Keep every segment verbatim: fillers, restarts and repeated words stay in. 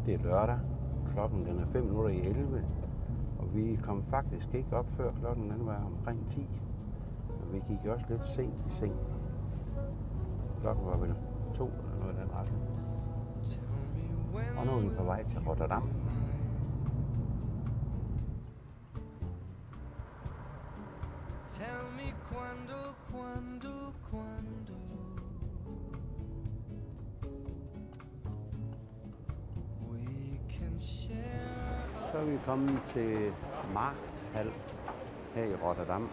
Det er lørdag. Klokken den er fem minutter i elleve. Og vi kom faktisk ikke op før klokken den var omkring ti. Og vi gik også lidt sent i seng. Klokken var vel to eller noget i den retning. Og nu er vi på vej til Rotterdam. Så er vi kommet til Markthal her i Rotterdam.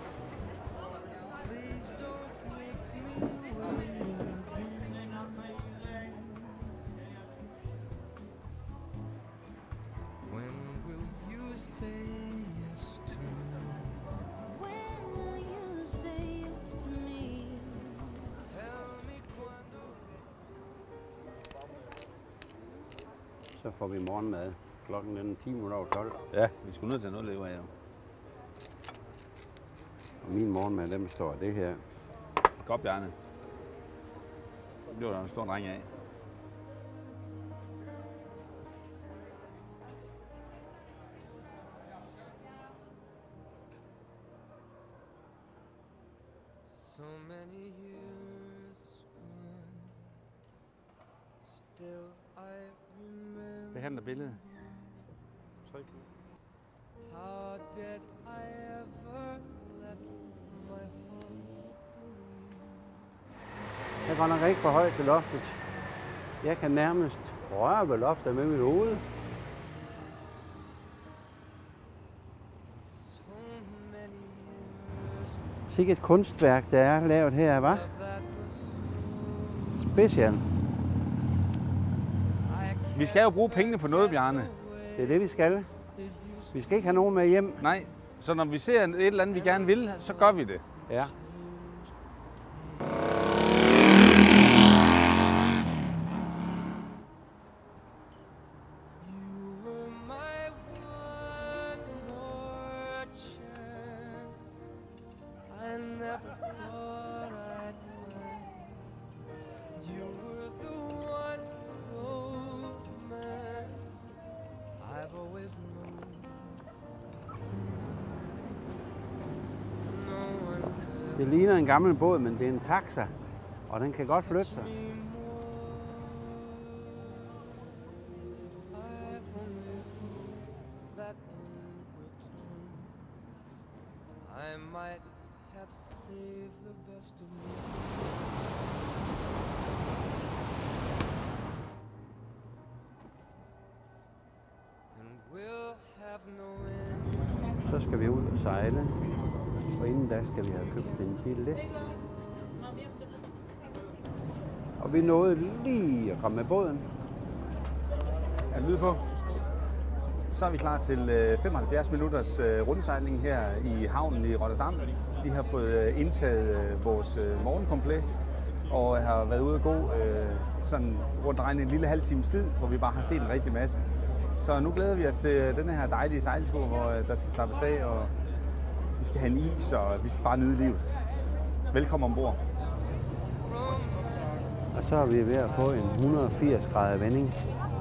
Så får vi morgenmad. Klokken er ti minutter over tolv. Ja, vi skulle nødt til noget at leve af, jo. Og min morgenmad, dem står det her. Godt, Bjarne. Det bliver der en stor dreng af. So many years gone, still I remember. Behandler billedet. Tryk. How did I ever let my heart Jeg går nok ikke for højt til loftet. Jeg kan nærmest røre ved loftet med mit hoved. Sikke et kunstværk, der er lavet her, hva'? Special. Vi skal jo bruge pengene på noget, Bjarne. Det er det, vi skal. Vi skal ikke have nogen med hjem. Nej, så når vi ser et eller andet, vi gerne vil, så gør vi det. Ja. Det ligner en gammel båd, men det er en taxa, og den kan godt flytte sig. Så skal vi ud og sejle. Og inden da skal vi have købt en billet. Og vi nåede lige at komme med båden. Er lyd på? Så er vi klar til femoghalvfjerds minutters rundsejling her i havnen i Rotterdam. Vi har fået indtaget vores morgenkomplet og har været ude at gå sådan rundt og regne en lille halv times tid, hvor vi bare har set en rigtig masse. Så nu glæder vi os til denne her dejlige sejltur, hvor der skal slappes af, og vi skal have en is, og vi skal bare nyde livet. Velkommen ombord. Og så er vi ved at få en et hundrede og firs grader vending.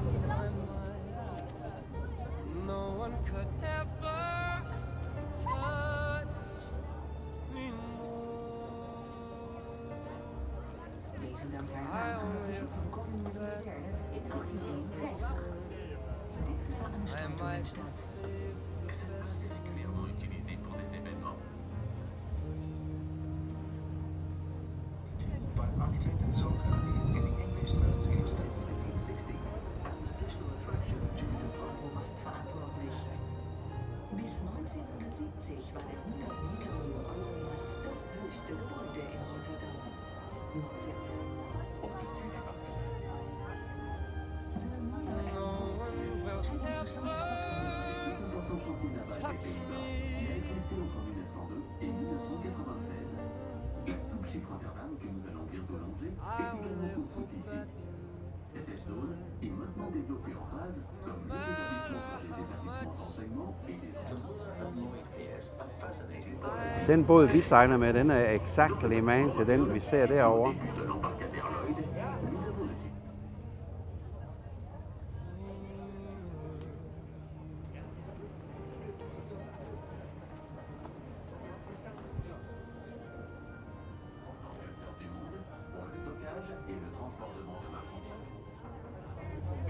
Den båd, vi sejler med, den er exactly man til den, vi ser derovre.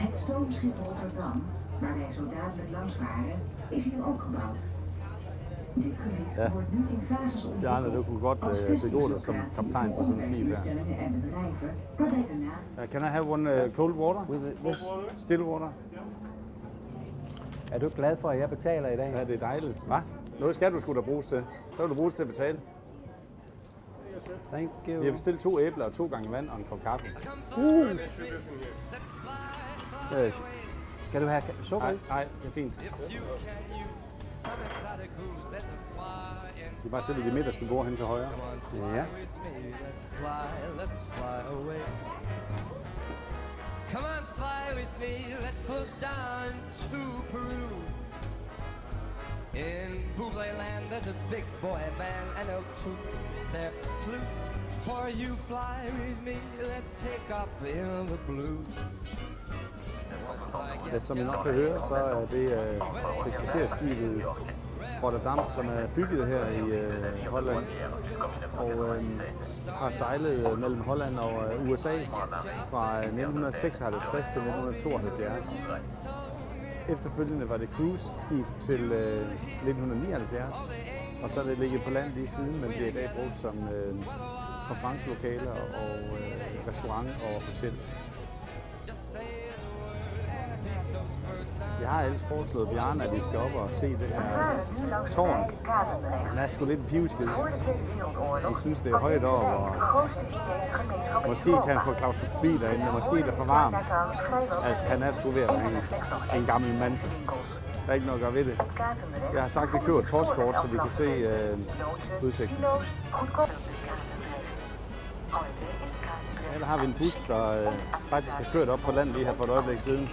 Het stoomschip Rotterdam, waar wij zo dadelijk langs waren, is hier ook gebouwd. Dit gebied Ja. wordt nu in fases Bjarne, du ontwikkeld kunne godt als uh, begå dig som vestigingslocatie kaptajn på voor sådan en skib her. overheidsinstellingen en bedrijven, waarbij daarna Uh, can I have one uh, cold water? With this. Still water? Er du glad for, at jeg betaler i dag? Ja, det er dejligt. Hvad? Noget skal du skulle da bruges til. Så vil du bruges til at betale. Thank you. Vi har bestilt to æbler og to gange vand og en kop kaffe. Øh, skal du have sukker Nej, i? nej, det er fint. Vi bare sætter de midterste bord hen til højre. Ja. Let's fly, let's fly away. Come on, fly with me, let's float down to Peru. In Buble land, there's a big boy band and they'll toot their flutes. For you fly with me, let's take off in the blue. Ja, som I nok kan høre, så er det uh, passagerskibet Rotterdam, som er bygget her i uh, Holland og uh, har sejlet mellem Holland og uh, U S A fra nitten seksoghalvtreds til nitten tooghalvfjerds. Efterfølgende var det cruise-skib til uh, nitten nioghalvfjerds, og så er det ligget på land lige siden, men bliver i dag brugt som uh, konferencelokaler og uh, restaurant og hotel. Jeg har ellers foreslået Bjarne, at vi skal op og se det her tårn. Han er sgu lidt en pivskid. Jeg synes, det er højt op, og måske kan han få klaustrofobi derinde, og måske er det for varmt. Altså, han er sgu ved at være en, en gammel mand. Der er ikke noget at gøre ved det. Jeg har sagt, at vi køber et postkort, så vi kan se øh, udsigten. Ja, der har vi en bus, der øh, faktisk har kørt op på land lige her for et øjeblik siden.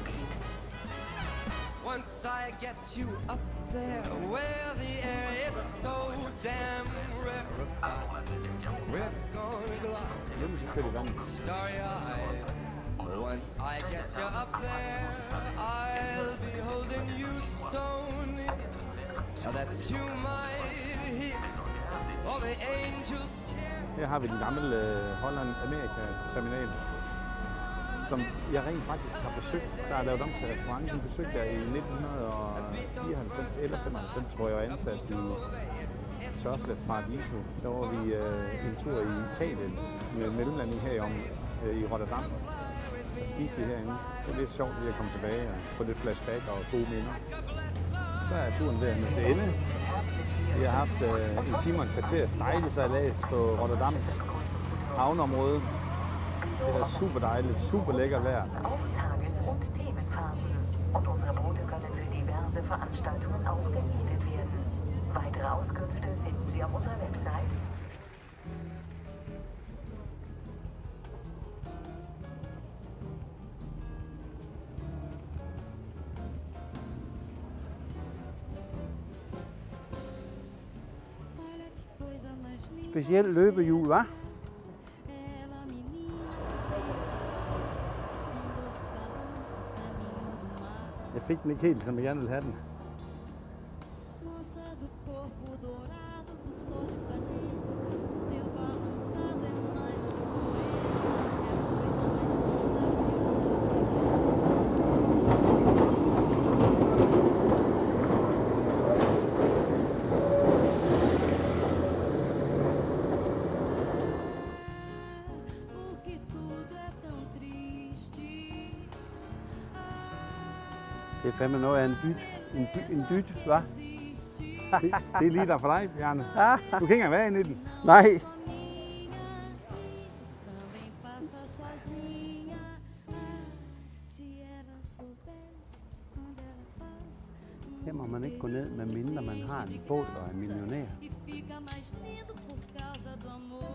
Once I get you up there where the air is so damn rarefied, we're gonna glide Det er måske kørt i vandet. starry-eyed. Once I get you up there, I'll be holding you so near that you might hear all the angels cheer. Her har vi den gamle øh, Holland-Amerika-terminal, som jeg rent faktisk har besøgt. Der er lavet om til restaurant. Den besøgte jeg i nitten fireoghalvfems eller femoghalvfems, hvor jeg var ansat i Tørslev Paradiso. Der var vi øh, en tur i Italien med mellemlanding her om, øh, i Rotterdam. Der spiste vi herinde. Det er lidt sjovt lige at komme tilbage og få lidt flashback og gode minder. Så er turen ved at nå til ende. Vi har haft øh, en time og en kvarters dejlig sejlads på Rotterdams havneområde. Det er super dejligt, super lækker vejr. auch Tages- und Themenfahrten. Und unsere Boote können für diverse Veranstaltungen auch gemietet werden. Weitere Auskünfte finden Sie auf unserer Website. Olha que coisa mais linda. Specielt løbehjul, hva'? Ela, menina do peito, um doce balanço, caminho do mar. Jeg fik den ikke helt, som jeg gerne ville have den. Moça do corpo dourado do sol de Ipanema, o seu balançado é mais que um poema, é a coisa mais porque tudo é tão triste. Det er fandme noget af en dyt. En, dy, en dyt, hva'? Det, det er lige der for dig, Bjarne. Du kan ikke engang være inde i den. Nej. Também passa sozinha. Se ela soubesse quando ela passa, Her må man ikke gå ned, medmindre man har en båd og er millionær. e fica mais lindo por causa do amor.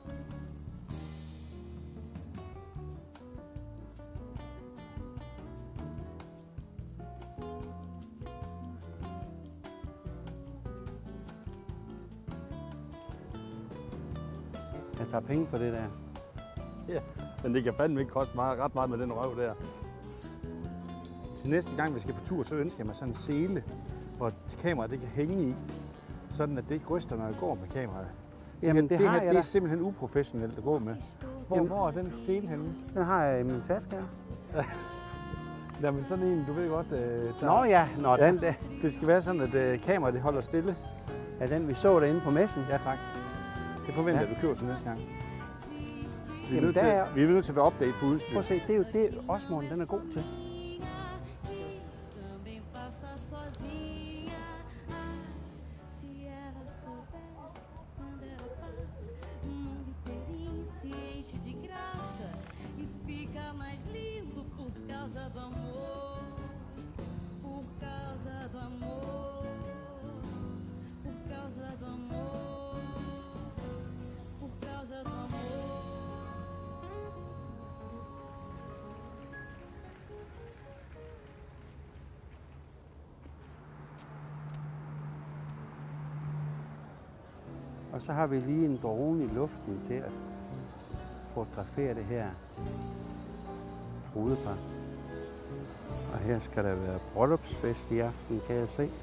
Jeg tager penge for det der. Ja, men det kan fandme ikke koste meget, ret meget med den røv der. Til næste gang, vi skal på tur, så ønsker jeg mig sådan en sele, hvor kameraet det kan hænge i, sådan at det ikke ryster, når jeg går med kameraet. Jamen, det, det har her, jeg det da. er simpelthen uprofessionelt at gå med. Hvor, Jamen- hvor er den sele henne? Den har jeg i min taske her. Jamen sådan en, du ved godt... Øh, der... Nå ja, nå, Ja. den der. Det skal være sådan, at øh, kameraet det holder stille. Ja, den vi så derinde på messen. Ja, tak. Det forventer jeg, Ja. du køber til næste gang. Vi er, Jamen, nødt der til, er- vi er nødt til at være update på udstyr. Prøv at se, det er jo det, Osmond, den er god til. Também passa sozinha. Ah, se ela soubesse quando ela passa, o mundo inteirinho se enche de graça e fica mais lindo por causa do amor, por causa do amor, por causa do amor, por causa do amor. Og så har vi lige en drone i luften til at fotografere det her brudepar. Og her skal der være bryllupsfest i aften, kan jeg se.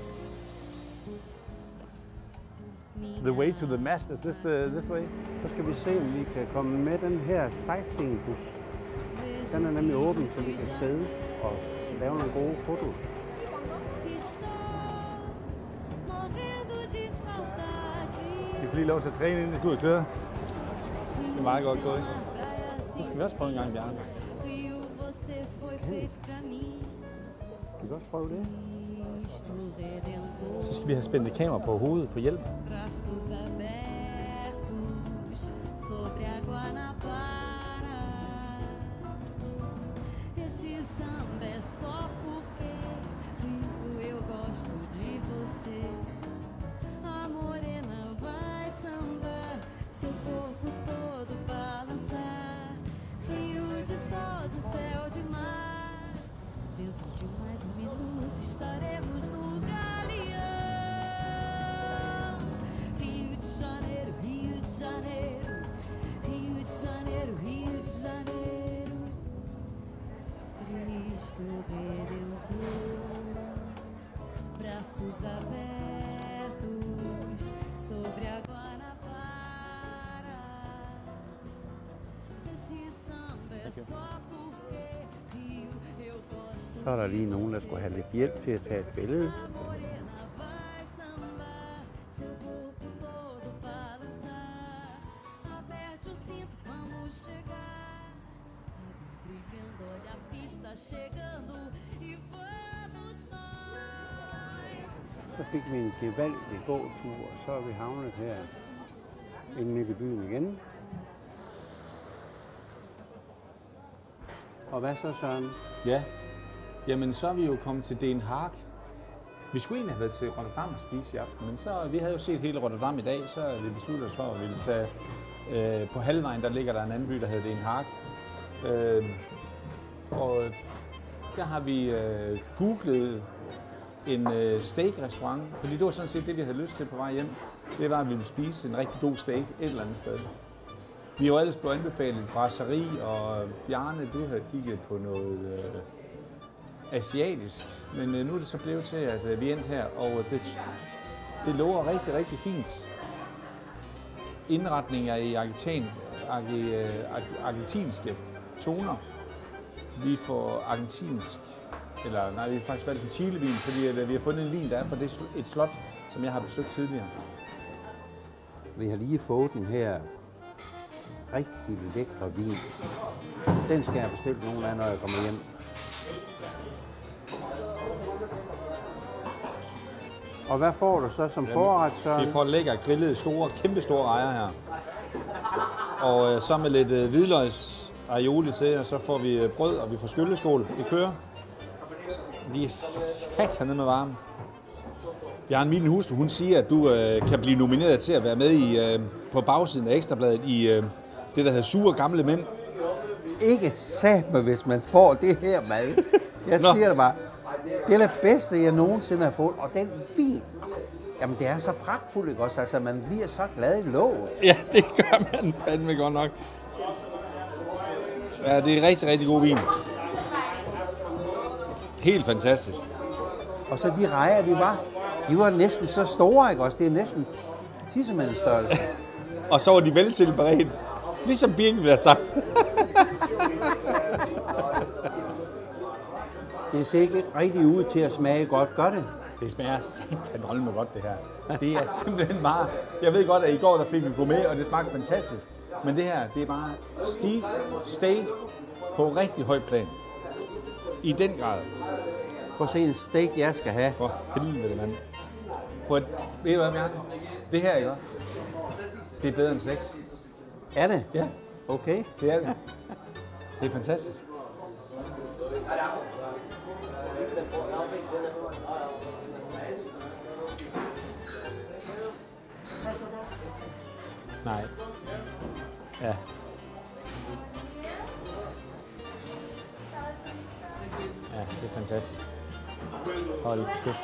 The way to the mast, is this, uh, this way? Så skal vi se, om vi kan komme med den her sightseeingbus. Den er nemlig åben, så vi kan sidde og lave nogle gode fotos. Estou morrendo de saudade. Vi får lige lov til at træne, inden vi skal ud og køre. Det er meget godt gået. Det skal vi også prøve en gang, Bjarne. Rio, você foi feito pra mim. Kan vi også prøve det? Cristo Redentor, Så skal vi have spændt et kamera på hovedet på hjelm. braços abertos sobre a Guanabara. Esse samba é só porque Rio, eu gosto de você. A morena vai sambar, seu corpo todo balançar. Rio de sol, do céu, de mar. Dentro de mais um minuto estaremos no galeão. Rio de Janeiro, Rio de Janeiro, Rio de Janeiro, Rio de Janeiro. Cristo Redentor, braços abertos sobre a Guanabara. Esse samba é só porque Rio, eu gosto. Så er der lige nogen, der skulle have lidt hjælp til at tage et billede. A morena vai sambar, seu corpo todo balançar. Aperte o cinto, vamos chegar. Água brilhando, olha a pista chegando e vamos nós. Så fik vi en gevaldig gåtur, og så er vi havnet her inde midt i byen igen. Og hvad så, Søren? Ja. Jamen, så er vi jo kommet til Den Haag. Vi skulle egentlig have været til Rotterdam og spise i aften, men så, vi havde jo set hele Rotterdam i dag, så vi besluttede os for, at vi ville tage øh, på halvvejen, der ligger der en anden by, der hedder Den Haag. Øh, og der har vi øh, googlet en øh, steak-restaurant, fordi det var sådan set det, vi havde lyst til på vej hjem. Det var, at vi ville spise en rigtig god steak et eller andet sted. Vi har jo ellers blevet anbefalet brasserie, og Bjarne, du havde kigget på noget øh, asiatisk, men øh, nu er det så blevet til, at øh, vi endte her, og det, det lover rigtig, rigtig fint. Indretning er i argentin, arge, øh, argentinske toner. Vi får argentinsk, eller nej, vi har faktisk valgt en chilevin, fordi øh, vi har fundet en vin, der er fra det, sl- et slot, som jeg har besøgt tidligere. Vi har lige fået den her rigtig lækre vin. Den skal jeg bestille nogen af, når jeg kommer hjem. Og hvad får du så som forret, Søren? Vi får lækker grillede, store, kæmpe store rejer her. Og øh, så med lidt øh, hvidløgs aioli til, og så får vi øh, brød, og vi får skylleskål. Vi kører. Vi er sat hernede med varme. Bjarne, min hustru, hun siger, at du øh, kan blive nomineret til at være med i, øh, på bagsiden af Ekstrabladet i øh, det, der hedder Sure Gamle Mænd. Ikke satme, hvis man får det her mad. Jeg Nå. siger det bare. Det er det bedste, jeg nogensinde har fået. Og den vin, jamen det er så pragtfuldt, ikke også? Altså, man bliver så glad i låget. Ja, det gør man fandme godt nok. Ja, det er rigtig, rigtig god vin. Helt fantastisk. Og så de rejer, de var, de var næsten så store, ikke også? Det er næsten tissemandstørrelse. Og så var de vel tilberedt. Ligesom Birken bliver sagt. Det ser ikke rigtig ud til at smage godt, gør det? Det smager satan hold med godt, det her. Det er simpelthen bare... Jeg ved godt, at i går der fik vi gourmet, og det smagte fantastisk. Men det her, det er bare steak, steak på rigtig højt plan. I den grad. Prøv at se en steak, jeg skal have. For helvede, mand. Prøv at... Ved du hvad, Bjarne? Det her, ikke? Det er bedre end sex. Er det? Ja. Okay. Det er det. Det er fantastisk. Nej. Ja. Ja, det er fantastisk. Hold kæft.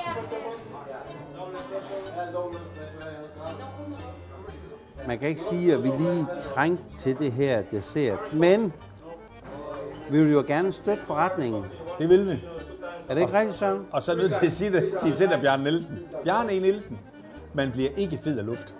Man kan ikke sige, at vi lige trængte til det her dessert, men vi vil jo gerne støtte forretningen. Det vil vi. Er det ikke rigtigt, Søren? Og så er jeg nødt til at sige, det, sige til dig, Bjarne Nielsen. Bjarne E. Nielsen. Man bliver ikke fed af luft.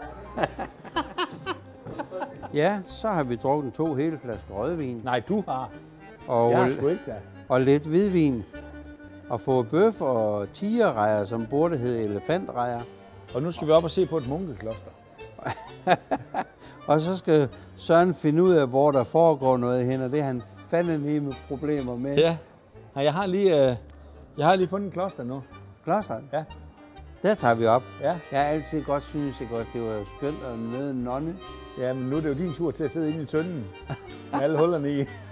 Ja, så har vi drukket to hele flasker rødvin. Nej, du har. Og, Jeg har sgu ikke da. og lidt hvidvin. Og få bøf og tigerrejer, som burde hedde elefantrejer. Og nu skal vi op og se på et munkekloster. Og så skal Søren finde ud af, hvor der foregår noget hen, og det har han fandme med problemer med. Ja. Og jeg har lige, øh, jeg har lige fundet en kloster nu. Klosteret? Ja. Der tager vi op. Ja. Jeg har altid godt synes, at det var skønt at møde en nonne. Ja, men nu er det jo din tur til at sidde inde i tønden med alle hullerne i.